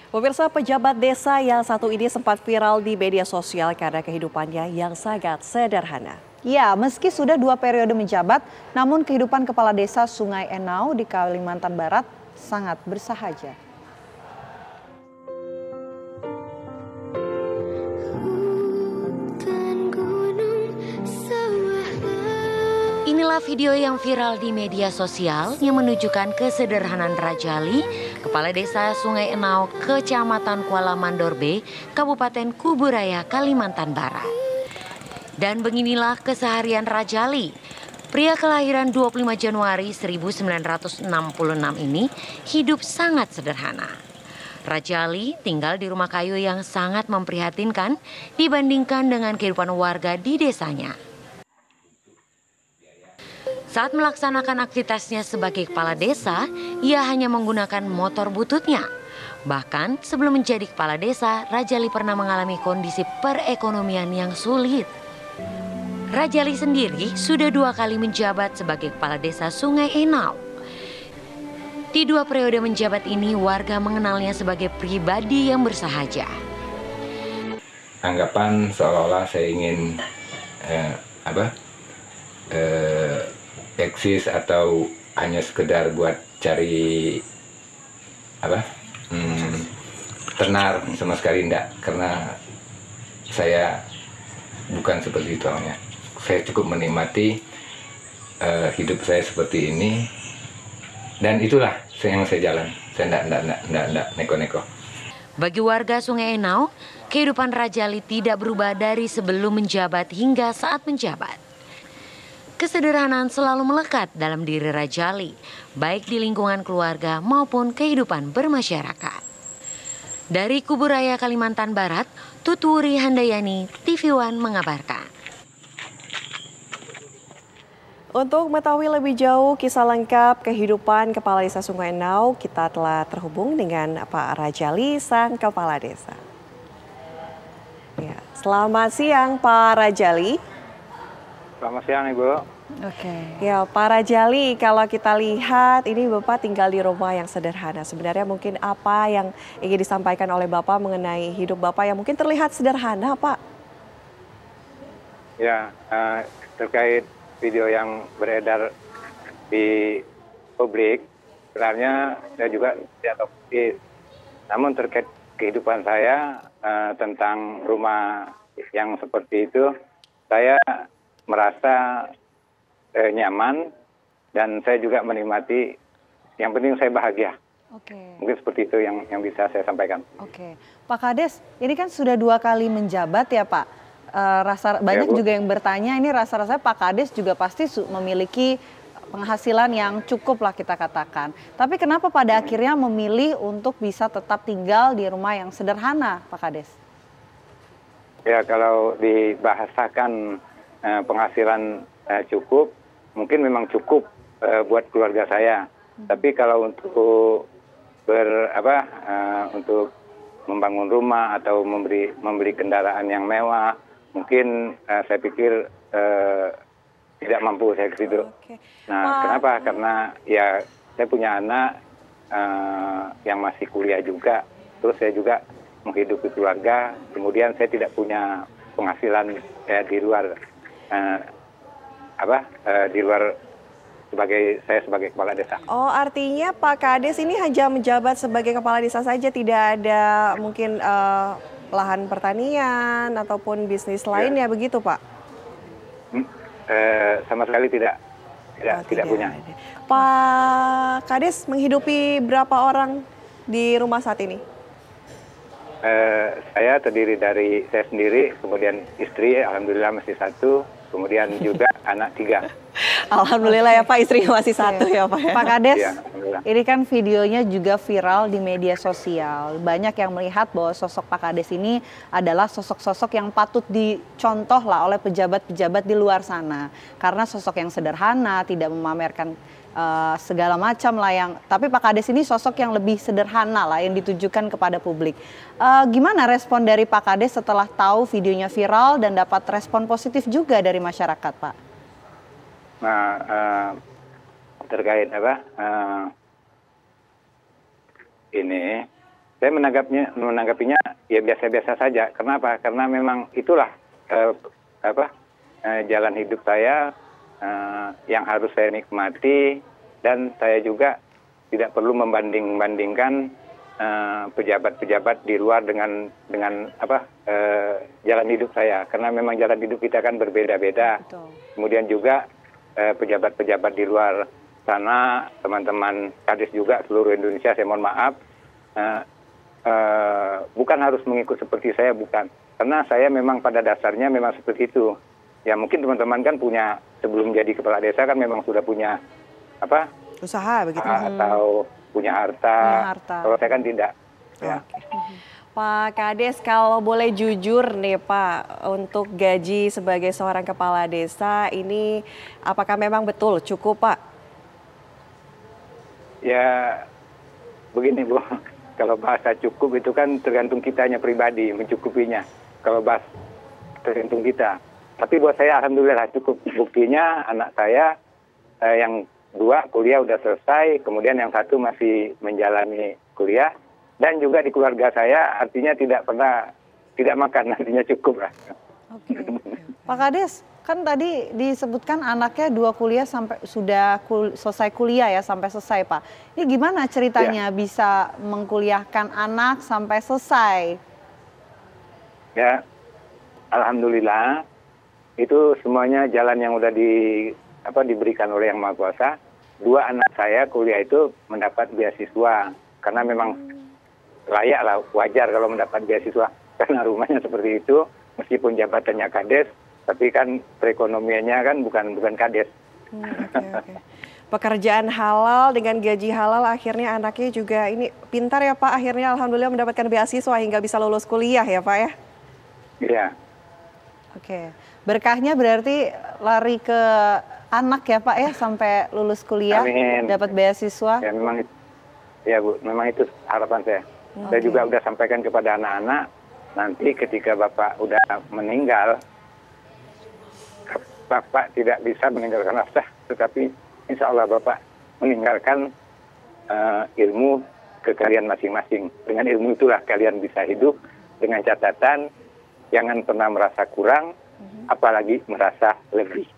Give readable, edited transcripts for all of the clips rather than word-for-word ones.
Pemirsa, pejabat desa yang satu ini sempat viral di media sosial karena kehidupannya yang sangat sederhana. Ya, meski sudah 2 periode menjabat, namun kehidupan kepala desa Sungai Enau di Kalimantan Barat sangat bersahaja. Inilah video yang viral di media sosial yang menunjukkan kesederhanaan Rajali, Kepala Desa Sungai Enau, Kecamatan Kuala Mandor B, Kabupaten Kuburaya, Kalimantan Barat. Dan beginilah keseharian Rajali. Pria kelahiran 25 Januari 1966 ini hidup sangat sederhana. Rajali tinggal di rumah kayu yang sangat memprihatinkan dibandingkan dengan kehidupan warga di desanya. Saat melaksanakan aktivitasnya sebagai kepala desa, ia hanya menggunakan motor bututnya. Bahkan sebelum menjadi kepala desa, Rajali pernah mengalami kondisi perekonomian yang sulit. Rajali sendiri sudah 2 kali menjabat sebagai kepala desa Sungai Enau. Di 2 periode menjabat ini, warga mengenalnya sebagai pribadi yang bersahaja. Anggapan seolah-olah saya ingin eksis atau hanya sekedar buat cari tenar, sama sekali enggak, karena saya bukan seperti itu orangnya. Saya cukup menikmati hidup saya seperti ini, dan itulah yang saya jalan. Saya enggak neko-neko. Bagi warga Sungai Enau, kehidupan Rajali tidak berubah dari sebelum menjabat hingga saat menjabat. Kesederhanaan selalu melekat dalam diri Rajali, baik di lingkungan keluarga maupun kehidupan bermasyarakat. Dari Kuburaya, Kalimantan Barat, Tuturi Handayani, TV One mengabarkan. Untuk mengetahui lebih jauh kisah lengkap kehidupan Kepala Desa Sungai Enau, kita telah terhubung dengan Pak Rajali, sang Kepala Desa. Ya, selamat siang Pak Rajali. Selamat siang Ibu. Oke. Ya, Pak Rajali, kalau kita lihat ini Bapak tinggal di rumah yang sederhana. Sebenarnya mungkin apa yang ingin disampaikan oleh Bapak mengenai hidup Bapak yang mungkin terlihat sederhana, Pak? Ya, terkait video yang beredar di publik, sebenarnya saya juga tidak optimis. Namun terkait kehidupan saya tentang rumah yang seperti itu, saya merasa nyaman dan saya juga menikmati. Yang penting saya bahagia. Oke. Mungkin seperti itu yang bisa saya sampaikan. Oke, Pak Kades, ini kan sudah 2 kali menjabat ya Pak. Banyak Bu. juga yang bertanya, ini rasa-rasanya Pak Kades juga pasti memiliki penghasilan yang cukup lah kita katakan. Tapi kenapa pada akhirnya memilih untuk bisa tetap tinggal di rumah yang sederhana, Pak Kades? Ya, kalau dibahasakan penghasilan cukup, mungkin memang cukup buat keluarga saya. Tapi kalau untuk untuk membangun rumah atau membeli kendaraan yang mewah, mungkin saya pikir tidak mampu saya ke situ. Oke. Nah, kenapa? Karena ya saya punya anak yang masih kuliah juga, terus saya juga menghidupi keluarga. Kemudian saya tidak punya penghasilan di luar di luar saya sebagai kepala desa. Oh, artinya Pak Kades ini hanya menjabat sebagai kepala desa saja, tidak ada mungkin lahan pertanian ataupun bisnis lainnya, begitu Pak? Sama sekali tidak punya. Pak Kades menghidupi berapa orang di rumah saat ini? Saya terdiri dari saya sendiri, kemudian istri, alhamdulillah masih 1, kemudian juga anak 3. Alhamdulillah ya Pak, istrinya masih 1 ya Pak. Pak Kades, Ya, ini kan videonya juga viral di media sosial. Banyak yang melihat bahwa sosok Pak Kades ini adalah sosok-sosok yang patut dicontoh lah oleh pejabat-pejabat di luar sana. Karena sosok yang sederhana, tidak memamerkan segala macam lah tapi Pak Kades ini sosok yang lebih sederhana lah yang ditujukan kepada publik. Gimana respon dari Pak Kades setelah tahu videonya viral dan dapat respon positif juga dari masyarakat, Pak? Nah, terkait ini saya menanggapinya ya biasa-biasa saja. Kenapa? Karena memang itulah jalan hidup saya yang harus saya nikmati, dan saya juga tidak perlu membanding-bandingkan pejabat-pejabat di luar dengan jalan hidup saya, karena memang jalan hidup kita kan berbeda-beda. Kemudian juga pejabat-pejabat di luar sana, teman-teman Kades juga seluruh Indonesia, saya mohon maaf, bukan harus mengikut seperti saya, bukan, karena saya memang pada dasarnya memang seperti itu. Ya mungkin teman-teman kan punya, sebelum jadi kepala desa kan memang sudah punya usaha begitu atau punya harta. Kalau saya kan tidak. Ya. Pak Kades, kalau boleh jujur nih Pak, untuk gaji sebagai seorang kepala desa ini apakah memang betul cukup Pak? Ya begini Bu, kalau bahasa cukup itu kan tergantung kitanya pribadi mencukupinya. Kalau bahasa tergantung kita. Tapi buat saya alhamdulillah cukup. Buktinya anak saya yang 2 kuliah udah selesai, kemudian yang 1 masih menjalani kuliah, dan juga di keluarga saya artinya tidak pernah tidak makan, artinya cukup lah. Oke. Pak Kades, kan tadi disebutkan anaknya 2 kuliah sampai sudah selesai kuliah ya, sampai selesai Pak. Ini gimana ceritanya bisa mengkuliahkan anak sampai selesai? Ya, alhamdulillah itu semuanya jalan yang udah diberikan oleh Yang Maha Kuasa. 2 anak saya kuliah itu mendapat beasiswa, karena memang layak lah, wajar kalau mendapat beasiswa, karena rumahnya seperti itu, meskipun jabatannya Kades, tapi kan perekonomiannya kan bukan Kades. Okay. Pekerjaan halal dengan gaji halal, akhirnya anaknya juga ini pintar ya Pak, akhirnya alhamdulillah mendapatkan beasiswa hingga bisa lulus kuliah ya Pak ya? Iya. Oke, berkahnya berarti lari ke anak ya Pak ya, sampai lulus kuliah, dapat beasiswa. Ya memang, ya Bu, memang itu harapan saya. Saya juga udah sampaikan kepada anak-anak, nanti ketika Bapak udah meninggal, Bapak tidak bisa meninggalkan nafkah, tetapi insya Allah Bapak meninggalkan ilmu ke kalian masing-masing. Dengan ilmu itulah kalian bisa hidup, dengan catatan jangan pernah merasa kurang, apalagi merasa lebih.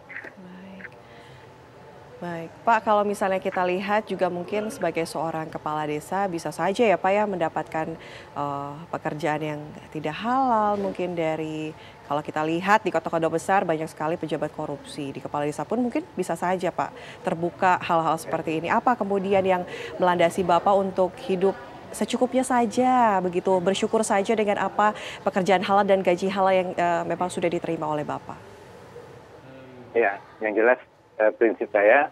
Baik, Pak, kalau misalnya kita lihat juga mungkin sebagai seorang kepala desa bisa saja ya Pak ya mendapatkan pekerjaan yang tidak halal, mungkin dari kalau kita lihat di kota-kota besar banyak sekali pejabat korupsi, di kepala desa pun mungkin bisa saja Pak terbuka hal-hal seperti ini. Apa kemudian yang melandasi Bapak untuk hidup secukupnya saja, begitu bersyukur saja dengan apa pekerjaan halal dan gaji halal yang memang sudah diterima oleh Bapak? Ya, yang jelas prinsip saya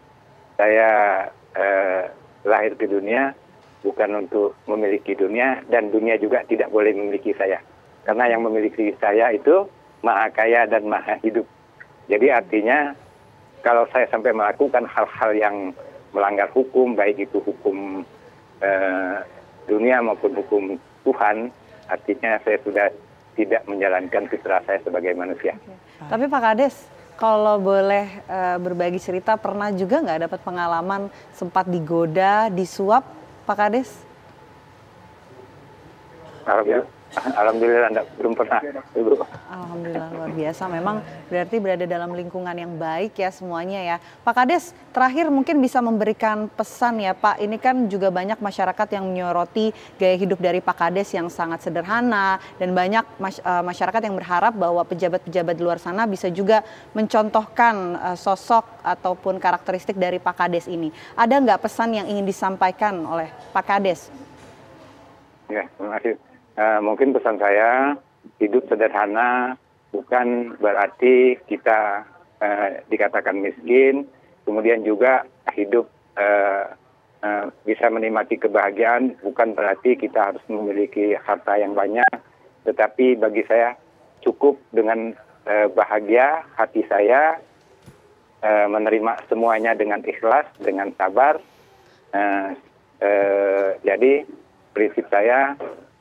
lahir ke dunia bukan untuk memiliki dunia, dan dunia juga tidak boleh memiliki saya. Karena yang memiliki saya itu maha kaya dan maha hidup. Jadi artinya kalau saya sampai melakukan hal-hal yang melanggar hukum, baik itu hukum dunia maupun hukum Tuhan, artinya saya sudah tidak menjalankan fitrah saya sebagai manusia. Tapi Pak Kades, kalau boleh berbagi cerita, pernah juga nggak dapat pengalaman sempat digoda, disuap, Pak Kades? Alhamdulillah belum pernah, Ibu. Alhamdulillah, luar biasa. Memang berarti berada dalam lingkungan yang baik ya semuanya ya. Pak Kades, terakhir mungkin bisa memberikan pesan ya Pak. Ini kan juga banyak masyarakat yang menyoroti gaya hidup dari Pak Kades yang sangat sederhana, dan banyak masyarakat yang berharap bahwa pejabat-pejabat di luar sana bisa juga mencontohkan sosok ataupun karakteristik dari Pak Kades ini. Ada nggak pesan yang ingin disampaikan oleh Pak Kades? Ya, terima kasih. Mungkin pesan saya, hidup sederhana bukan berarti kita dikatakan miskin, kemudian juga hidup bisa menikmati kebahagiaan bukan berarti kita harus memiliki harta yang banyak, tetapi bagi saya cukup dengan bahagia hati saya, menerima semuanya dengan ikhlas, dengan sabar. Jadi prinsip saya,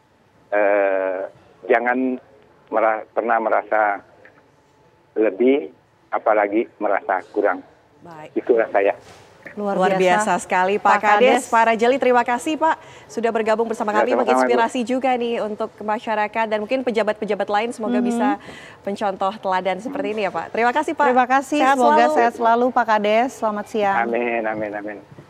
jangan pernah merasa lebih, apalagi merasa kurang. Baik. Itulah saya. Luar biasa sekali Pak Kades. Pak Rajali, terima kasih Pak sudah bergabung bersama kami, menginspirasi juga nih untuk masyarakat dan mungkin pejabat-pejabat lain, semoga bisa mencontoh teladan seperti ini ya Pak. Terima kasih Pak. Terima kasih, semoga sehat selalu Pak Kades. Selamat siang. Amin, amin, amin.